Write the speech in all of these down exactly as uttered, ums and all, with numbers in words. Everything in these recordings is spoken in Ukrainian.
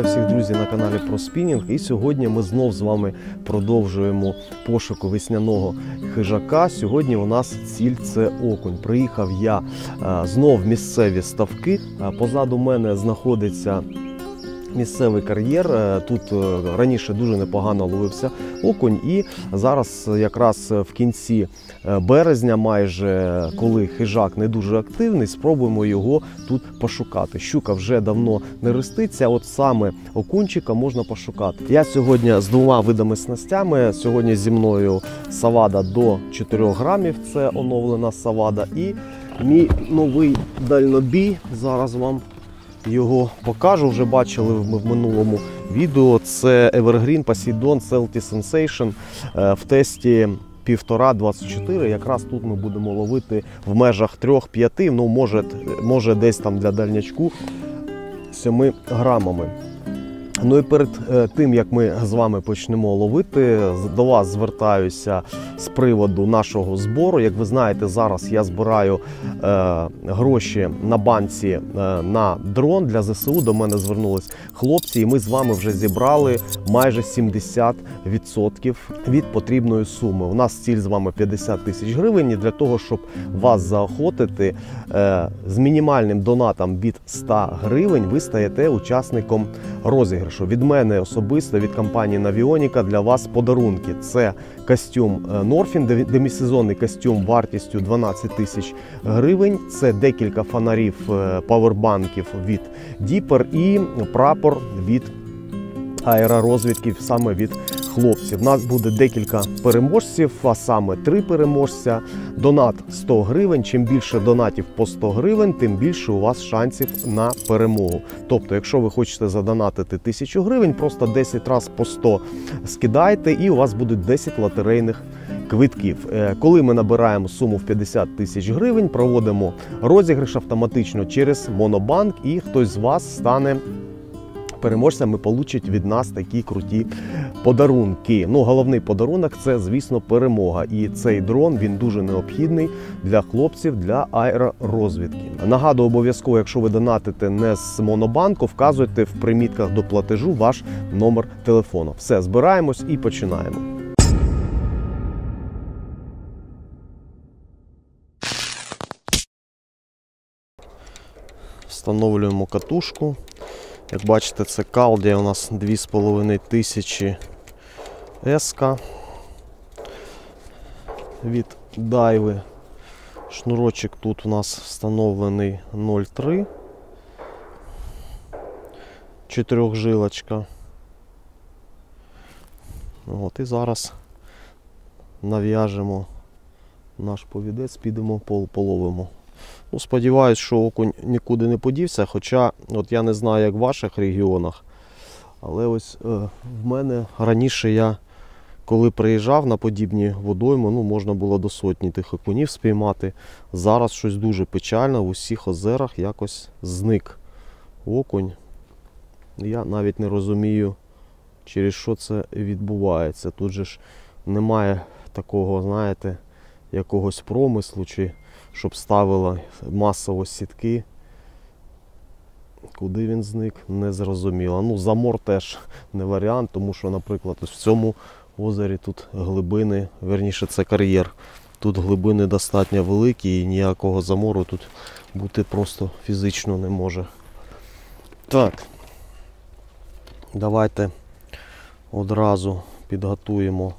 всіх, друзі, на каналі про спінінг. І сьогодні ми знов з вами продовжуємо пошуку весняного хижака. Сьогодні у нас ціль – це окунь. Приїхав я знов в місцеві ставки. Позаду мене знаходиться місцевий кар'єр. Тут раніше дуже непогано ловився окунь, і зараз якраз в кінці березня, майже коли хижак не дуже активний, спробуємо його тут пошукати. Щука вже давно не реститься, от саме окунчика можна пошукати. Я сьогодні з двома видами снастями. Сьогодні зі мною савада до чотирьох грамів, це оновлена савада, і мій новий дальнобій, зараз вам його покажу, вже бачили ми в минулому відео. Це Evergreen Poseidon Salty Sensation в тесті півтора двадцять чотири. Якраз тут ми будемо ловити в межах три-п'ять, ну може, може десь там для дальнячку сім грамами. Ну і перед тим, як ми з вами почнемо ловити, до вас звертаюся з приводу нашого збору. Як ви знаєте, зараз я збираю е, гроші на банці е, на дрон для зе се у. До мене звернулись хлопці, і ми з вами вже зібрали майже сімдесят відсотків від потрібної суми. У нас ціль з вами п'ятдесят тисяч гривень, і для того, щоб вас заохотити, е, з мінімальним донатом від ста гривень ви стаєте учасником розіграшу. Від мене особисто, від компанії Navionic для вас подарунки. Це костюм Norfin, демісезонний костюм вартістю дванадцять тисяч гривень. Це декілька фонарів, павербанків від Dipper і прапор від аеророзвідки, саме від хлопців. У нас буде декілька переможців, а саме три переможця. Донат сто гривень. Чим більше донатів по сто гривень, тим більше у вас шансів на перемогу. Тобто, якщо ви хочете задонатити тисячу гривень, просто десять разів по сто скидайте, і у вас будуть десять лотерейних квитків. Коли ми набираємо суму в п'ятдесят тисяч гривень, проводимо розіграш автоматично через Монобанк, і хтось з вас стане переможцями, получать від нас такі круті подарунки. Ну, головний подарунок – це, звісно, перемога. І цей дрон, він дуже необхідний для хлопців, для аеророзвідки. Нагадую, обов'язково, якщо ви донатите не з Монобанку, вказуйте в примітках до платежу ваш номер телефону. Все, збираємось і починаємо. Встановлюємо катушку. Як бачите, це Калдія у нас дві з половиною тисячі еска від Дайви. Шнурочок тут у нас встановлений нуль три. Чотирьохжилочка. От, і зараз нав'яжемо наш повідець, підемо половимо. Ну, сподіваюсь, що окунь нікуди не подівся, хоча от я не знаю, як в ваших регіонах, але ось е, в мене раніше я, коли приїжджав на подібні водойми, ну, можна було до сотні тих окунів спіймати. Зараз щось дуже печально, в усіх озерах якось зник окунь. Я навіть не розумію, через що це відбувається. Тут же ж немає такого, знаєте, якогось промислу, чи щоб ставила масово сітки. Куди він зник, не зрозуміло. Ну, замор теж не варіант, тому що, наприклад, ось в цьому озері тут глибини, верніше це кар'єр, тут глибини достатньо великі і ніякого замору тут бути просто фізично не може. Так, давайте одразу підготуємо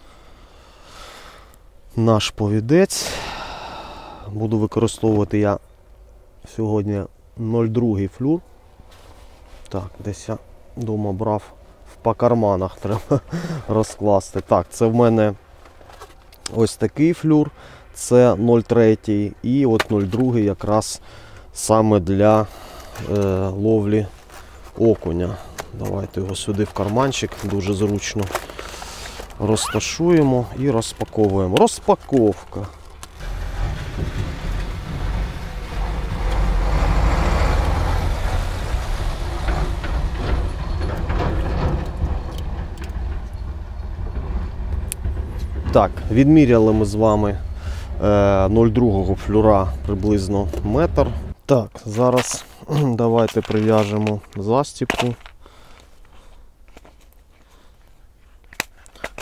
наш повідець. Буду використовувати я сьогодні нуль два флюр. Так, десь я вдома брав, по карманах треба розкласти. Так, це в мене ось такий флюр, це нуль три, і от нуль два якраз саме для е, ловлі окуня. Давайте його сюди в карманчик, дуже зручно розташуємо і розпаковуємо. Розпаковка. Так, відміряли ми з вами нуль два флюра приблизно метр. Так, зараз давайте прив'яжемо застіпку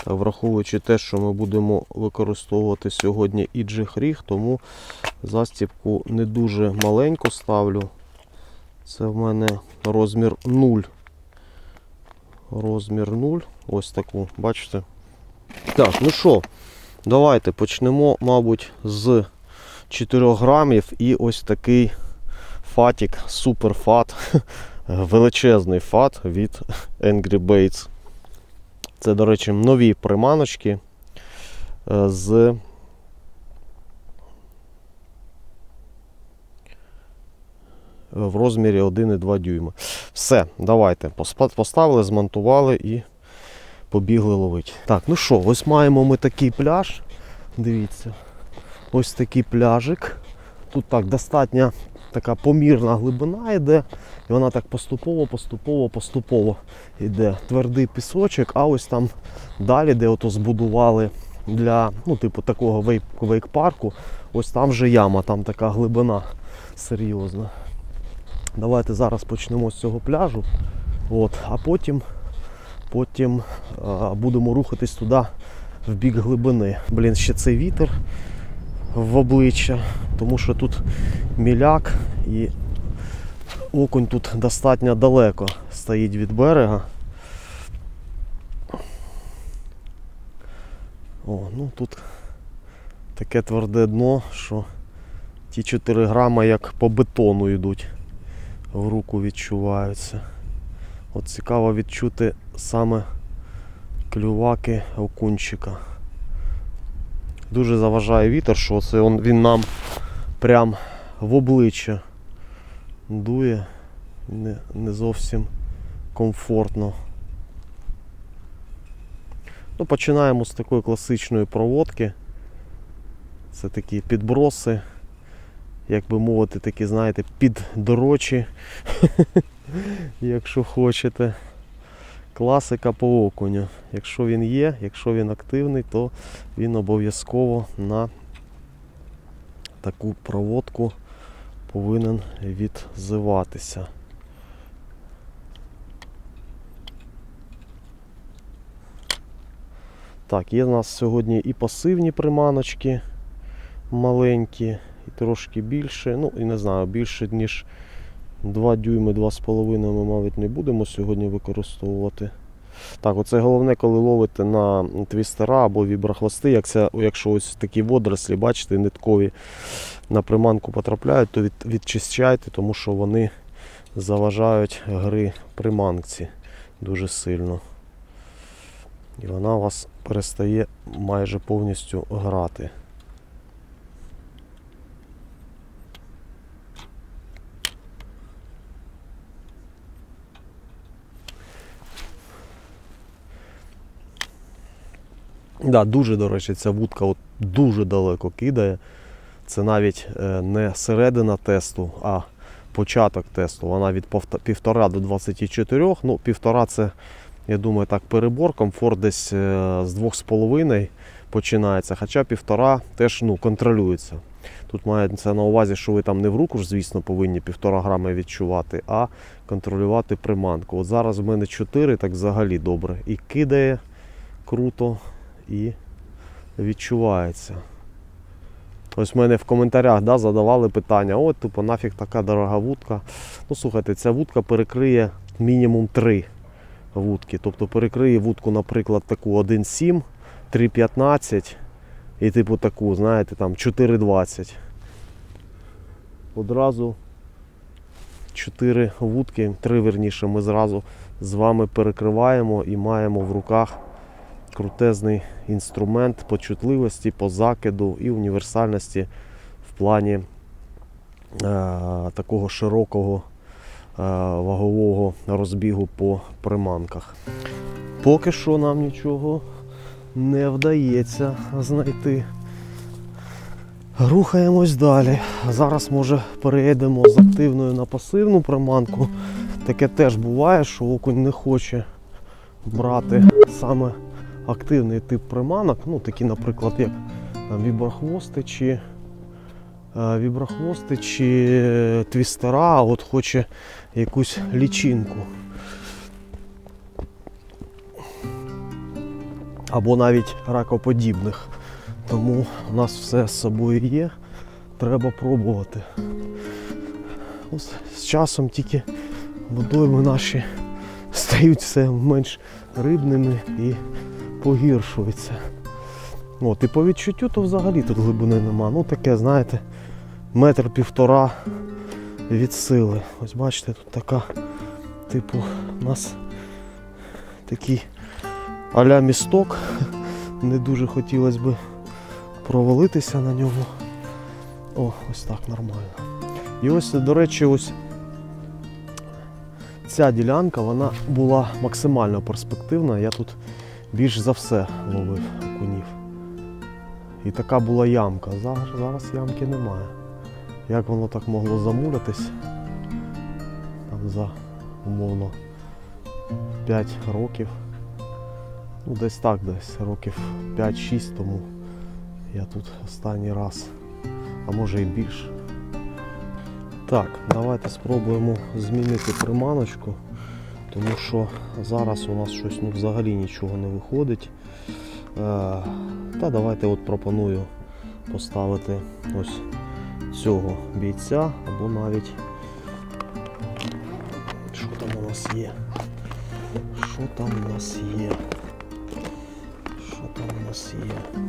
враховуючи те, що ми будемо використовувати сьогодні і джиг-ріг, тому застібку не дуже маленьку ставлю. Це в мене розмір нуль. Розмір нуль. Ось таку, бачите? Так, ну що, давайте почнемо, мабуть, з чотирьох грамів і ось такий фатік, суперфат, величезний фат від Angry Baits. Це, до речі, нові приманочки з в розмірі один і два дюйма. Все, давайте. Поставили, змонтували і побігли ловити. Так, ну що, ось маємо ми такий пляж. Дивіться. Ось такий пляжик. Тут так достатньо така помірна глибина йде. І вона так поступово, поступово, поступово йде. Твердий пісочок, а ось там далі, де ото збудували для, ну, типу, такого вейк, вейк-парку, ось там вже яма, там така глибина серйозна. Давайте зараз почнемо з цього пляжу, от, а потім, потім а, будемо рухатись туди, в бік глибини. Блін, ще цей вітер в обличчя, тому що тут міляк і окунь тут достатньо далеко стоїть від берега. О, ну тут таке тверде дно, що ті чотири грама як по бетону йдуть, в руку відчуваються. От цікаво відчути саме клюваки окунчика. Дуже заважає вітер, що це він, він нам прям в обличчя дує. Не, не зовсім комфортно. Ну, починаємо з такої класичної проводки. Це такі підброси, як би мовити, такі, знаєте, піддрочі, якщо хочете. Класика по окуню. Якщо він є, якщо він активний, то він обов'язково на таку проводку повинен відзиватися. Так, є в нас сьогодні і пасивні приманочки маленькі, і трошки більше. Ну, і не знаю, більше ніж два дюйми, два з половиною ми, мабуть, не будемо сьогодні використовувати. Так, оце головне, коли ловите на твістера або віброхвости, якщо ось такі водорослі, бачите, ниткові на приманку потрапляють, то від, відчищайте, тому що вони заважають гри приманці дуже сильно. І вона у вас перестає майже повністю грати. Да, дуже, до речі, ця вудка от дуже далеко кидає. Це навіть не середина тесту, а початок тесту. Вона від півтора до двадцяти чотирьох. Ну, півтора це, я думаю, так перебор. Комфорт десь з двох з половиною починається. Хоча півтора теж, ну, контролюється. Тут мається на увазі, що ви там не в руку ж, звісно, повинні півтора грами відчувати, а контролювати приманку. От зараз в мене чотири, так взагалі добре. І кидає круто, і відчувається. Ось в мене в коментарях, да, задавали питання, от, типу, нафіг така дорога вудка. Ну, слухайте, ця вудка перекриє мінімум три вудки. Тобто перекриє вудку, наприклад, таку один сім, три п'ятнадцять і типу таку, знаєте, там чотири двадцять. Одразу чотири вудки, три верніше, ми зразу з вами перекриваємо і маємо в руках крутезний інструмент по чутливості, по закиду і універсальності в плані е, такого широкого е, вагового розбігу по приманках. Поки що нам нічого не вдається знайти. Рухаємось далі. Зараз, може, перейдемо з активної на пасивну приманку. Таке теж буває, що окунь не хоче брати саме активний тип приманок, ну такі, наприклад, як віброхвости чи віброхвости чи твістера, а от хоче якусь лічинку. або навіть ракоподібних. Тому у нас все з собою є, треба пробувати. Ось з часом тільки водойми наші стають все менш рибними і погіршуються. От, і по відчуттю то взагалі тут глибини нема. Ну таке, знаєте, метр півтора від сили. Ось бачите, тут така, типу, у нас такий а-ля місток. Не дуже хотілося б провалитися на ньому. О, ось так нормально. І ось, до речі, ось ця ділянка, вона була максимально перспективна. Я тут більш за все ловив окунів. І така була ямка. Зараз, зараз ямки немає. Як воно так могло замулятись? Там за, умовно, п'ять років. Ну, десь так, десь років п'ять-шість тому я тут останній раз, а може і більше. Так, давайте спробуємо змінити приманочку, тому що зараз у нас щось ну, взагалі нічого не виходить. Е, та давайте от пропоную поставити ось цього бійця, або навіть, що там у нас є? Що там у нас є? Що там у нас є?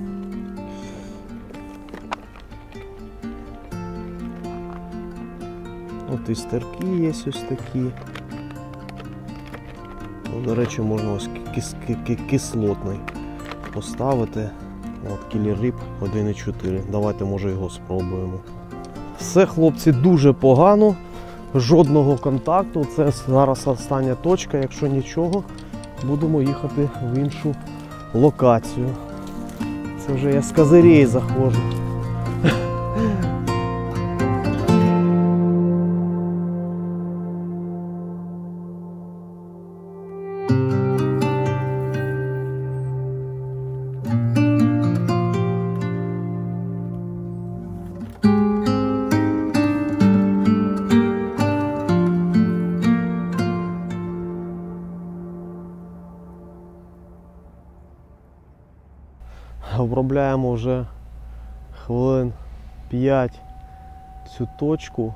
От і стерки є ось такі. Ну, до речі, можна ось кис кислотний поставити. От Killer Rib один і чотири. Давайте, може, його спробуємо. Все, хлопці, дуже погано. Жодного контакту. Це зараз остання точка. Якщо нічого, будемо їхати в іншу локацію. Це вже я з козирей заходжу. Обробляємо вже хвилин п'ять цю точку.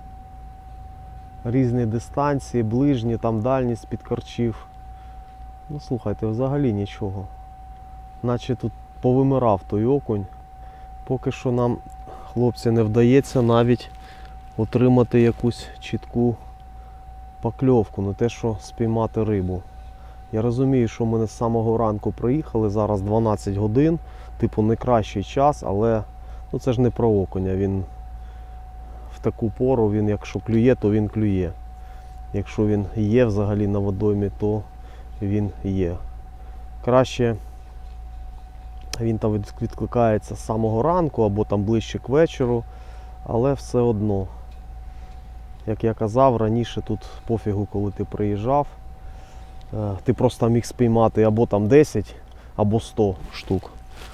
Різні дистанції, ближні, там дальність під корчів. Ну слухайте, взагалі нічого. Наче тут повимирав той окунь. Поки що нам, хлопці, не вдається навіть отримати якусь чітку покльовку, не те що спіймати рибу. Я розумію, що ми з самого ранку приїхали, зараз дванадцять годин, типу не кращий час, але ну, це ж не про окуня, він в таку пору, він якщо клює, то він клює. Якщо він є взагалі на водоймі, то він є. Краще він там відкликається з самого ранку або там ближче к вечору, але все одно, як я казав, раніше тут пофігу, коли ти приїжджав, ти просто міг спіймати або там десять, або сто штук.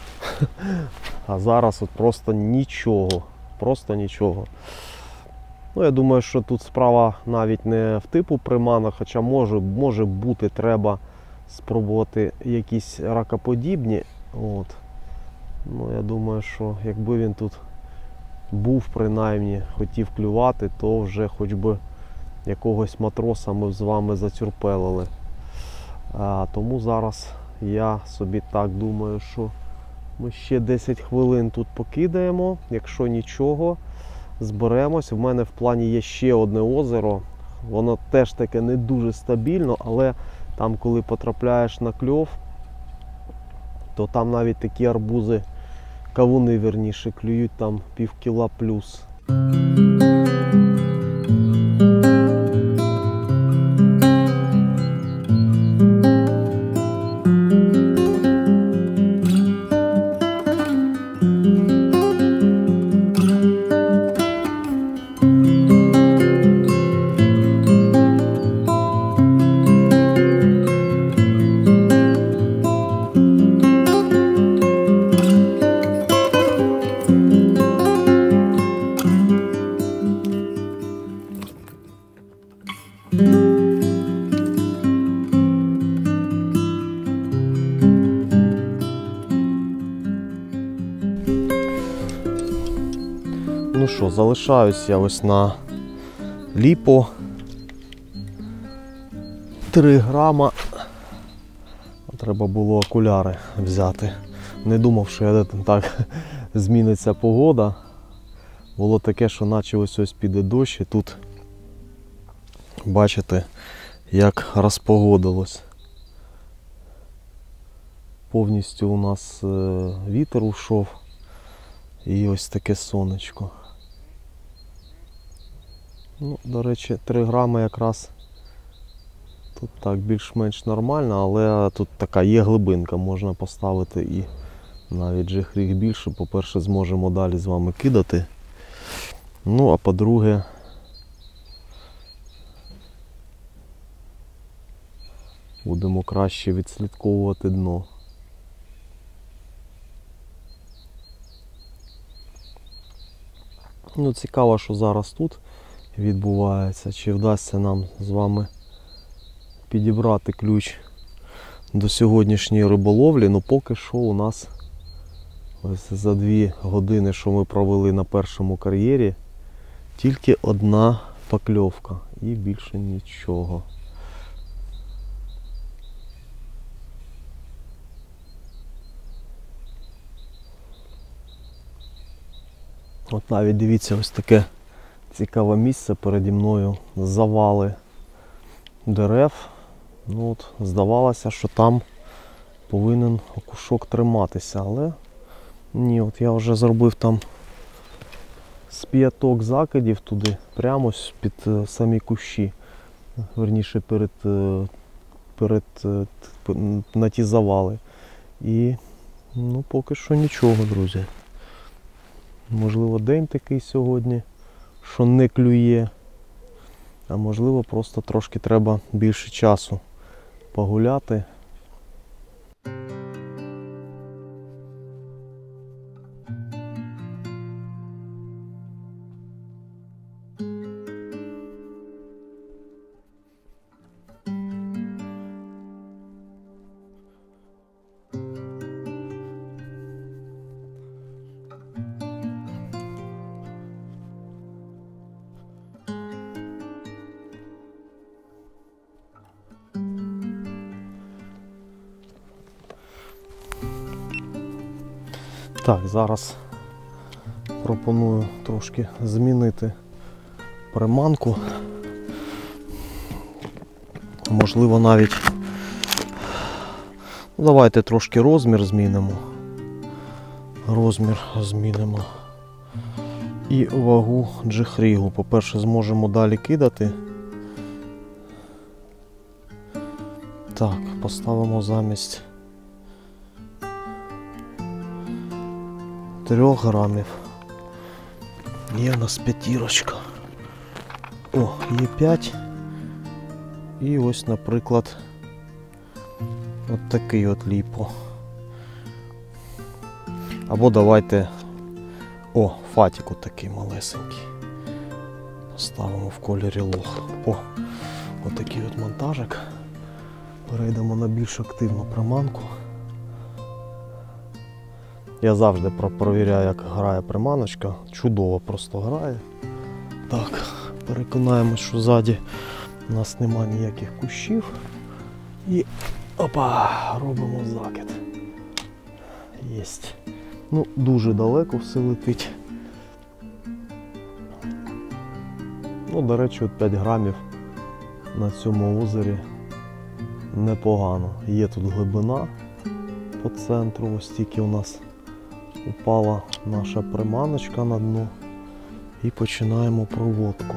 А зараз от просто нічого. Просто нічого. Ну, я думаю, що тут справа навіть не в типу приманок, хоча може, може бути, треба спробувати якісь ракоподібні. От. Ну, я думаю, що якби він тут був, принаймні, хотів клювати, то вже хоч би якогось матроса ми з вами зацюрпелили. А, тому зараз я собі так думаю, що ми ще десять хвилин тут покидаємо. Якщо нічого, зберемось. В мене в плані є ще одне озеро. Воно теж таке не дуже стабільно, але там, коли потрапляєш на кльов, то там навіть такі арбузи, кавуни, вірніше, клюють там пів кіла плюс. що, залишаюсь я ось на ліпо. три грама. Треба було окуляри взяти. Не думав, що я так зміниться погода. Було таке, що наче ось ось піде дощ, і тут бачите, як розпогодилось. Повністю у нас вітер ушов і ось таке сонечко. Ну, до речі, три грами якраз тут так більш-менш нормально, але тут така є глибинка, можна поставити і навіть жихріг більше. По-перше, зможемо далі з вами кидати. Ну, а по-друге, будемо краще відслідковувати дно. Ну, цікаво, що зараз тут відбувається, чи вдасться нам з вами підібрати ключ до сьогоднішньої риболовлі. Ну, поки що у нас ось за дві години, що ми провели на першому кар'єрі, тільки одна покльовка і більше нічого. От навіть дивіться, ось таке цікаве місце переді мною, завали дерев. Ну от, здавалося, що там повинен окушок триматися, але ні, от я вже зробив там з п'яток закидів туди, прямо під самі кущі, верніше перед, перед, на ті завали. І ну, поки що нічого, друзі. Можливо, день такий сьогодні, що не клює, а можливо, просто трошки треба більше часу погуляти. Так, зараз пропоную трошки змінити приманку. Можливо, навіть ну, давайте трошки розмір змінимо. Розмір змінимо. І вагу джихрігу. По-перше, зможемо далі кидати. Так, поставимо замість трьох грамів. Є в нас п'ятірочка. О, є п'ять. І ось, наприклад, от такий от ліпо. Або давайте, о, фатік от такий малесенький. Поставимо в кольорі лох. О, от такий от монтажик. Перейдемо на більш активну приманку. Я завжди провіряю, як грає приманочка. Чудово просто грає. Так, переконаємось, що ззаді у нас немає ніяких кущів. І опа, робимо закид. Єсть. Ну, дуже далеко все летить. Ну, до речі, от п'ять грамів на цьому озері непогано. Є тут глибина по центру, ось тільки у нас упала наша приманочка на дно і починаємо проводку.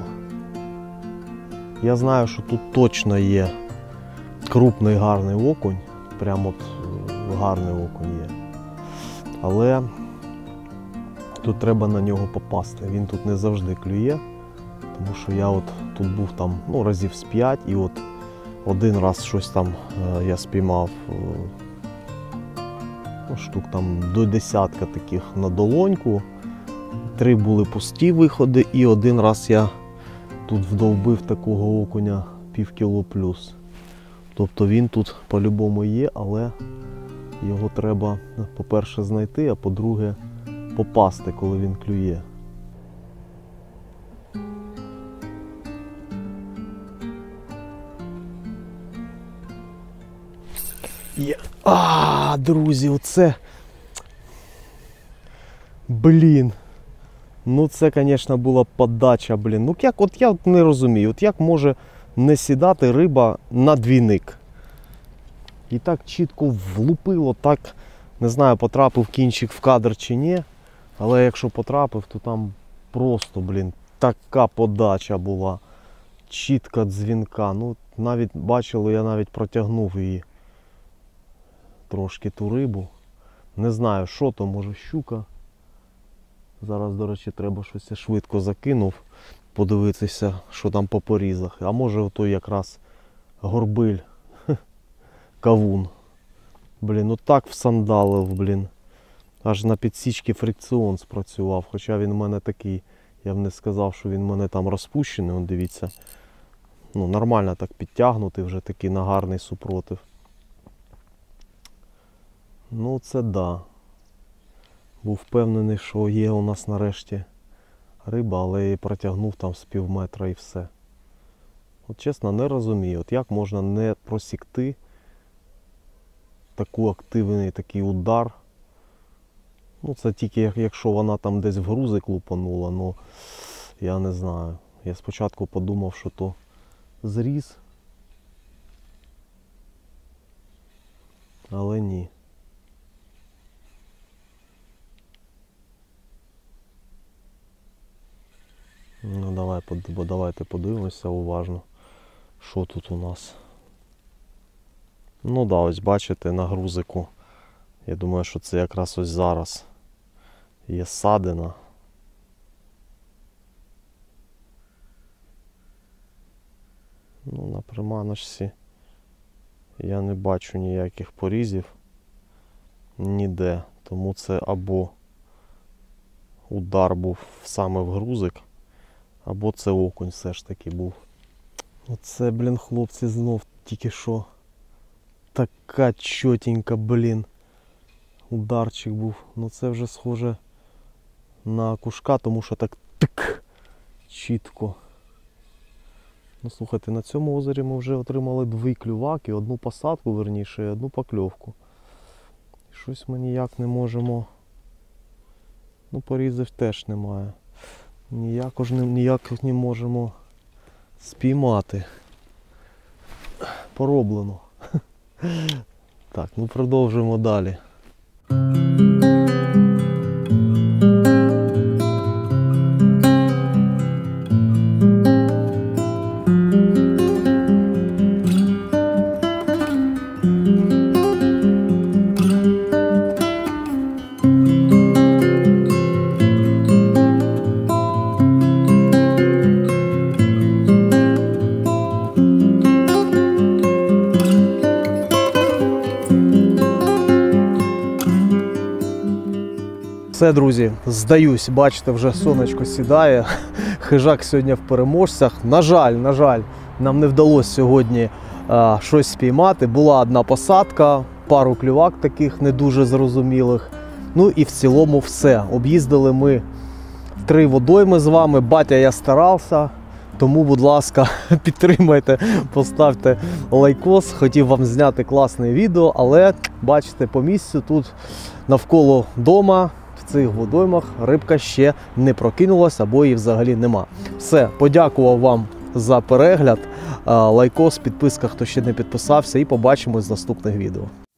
Я знаю, що тут точно є крупний гарний окунь, прямо от гарний окунь є. Але тут треба на нього попасти, він тут не завжди клює, тому що я от тут був там ну, разів з п'ять і от один раз щось там е, я спіймав е, штук там до десятка таких на долоньку, три були пусті виходи і один раз я тут вдовбив такого окуня пів кіло плюс. Тобто він тут по-любому є, але його треба, по-перше, знайти, а по-друге, попасти, коли він клює. Є. А, друзі, оце. Блін. Ну це, звісно, була подача, блін. Ну як, от я не розумію, от як може не сідати риба на двійник? І так чітко влупило, так, не знаю, потрапив кінчик в кадр чи ні. Але якщо потрапив, то там просто, блін, така подача була. Чітка дзвінка. Ну, навіть бачили, я навіть протягнув її. Трошки ту рибу. Не знаю, що то, може щука. Зараз, до речі, треба щось, я швидко закинув. Подивитися, що там по порізах. А може ото якраз горбиль. Кавун. Блін, ну так всандалив, блін. Аж на підсічці фрикціон спрацював. Хоча він в мене такий, я б не сказав, що він в мене там розпущений. Вон, дивіться. Ну, нормально так підтягнутий, вже такий нагарний супротив. Ну, це да. Був впевнений, що є у нас нарешті риба, але я її протягнув там з пів метра і все. От чесно, не розумію, от як можна не просікти таку активний такий удар. Ну, це тільки якщо вона там десь в грузик лупанула, ну, я не знаю. Я спочатку подумав, що то зріз. Але ні. Ну, давай, давайте подивимося уважно, що тут у нас. Ну да, ось бачите, на грузику. Я думаю, що це якраз ось зараз є ссадина. Ну, на приманочці я не бачу ніяких порізів ніде. Тому це або удар був саме в грузик, або це окунь все ж таки був. Оце, блін, хлопці, знов тільки що. Така чотенька, блін, ударчик був. Ну це вже схоже на окушка, тому що так тик чітко. Ну слухайте, на цьому озері ми вже отримали дві клюваки, одну посадку, верніше, і одну покльовку. Щось ми ніяк не можемо. Ну, порізів теж немає. Ніяк ж не, ніяк не можемо спіймати. Пороблено. Так, ну продовжуємо далі. Все, друзі, здаюсь, бачите, вже сонечко сідає, хижак сьогодні в переможцях. На жаль, на жаль, нам не вдалося сьогодні а, щось спіймати. Була одна посадка, пару клювак таких не дуже зрозумілих. Ну і в цілому все. Об'їздили ми три водойми з вами, батя, я старався. Тому, будь ласка, підтримайте, поставте лайкос. Хотів вам зняти класне відео, але, бачите, по місцю тут навколо дома, в цих водоймах рибка ще не прокинулася, або її взагалі нема. Все, подякував вам за перегляд, лайкос, підписка, хто ще не підписався, і побачимось в наступних відео.